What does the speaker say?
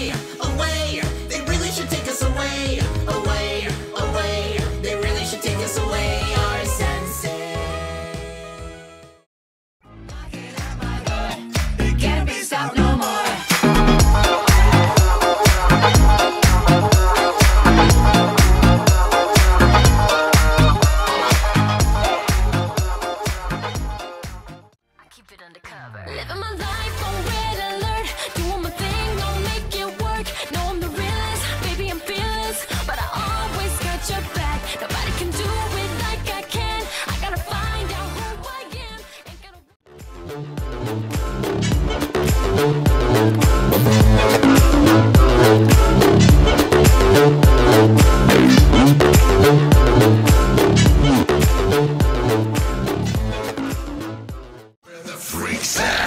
away, away. They really should take us away, away, away. They really should take us away, our senses. It can't be stopped no more. Living my life on red alert, doing my thing, don't make it work. No, I'm the realest, baby, I'm fearless, but I always got your back. Nobody can do it like I can. I gotta find out who I am. Ain't gonna... Where the freaks at?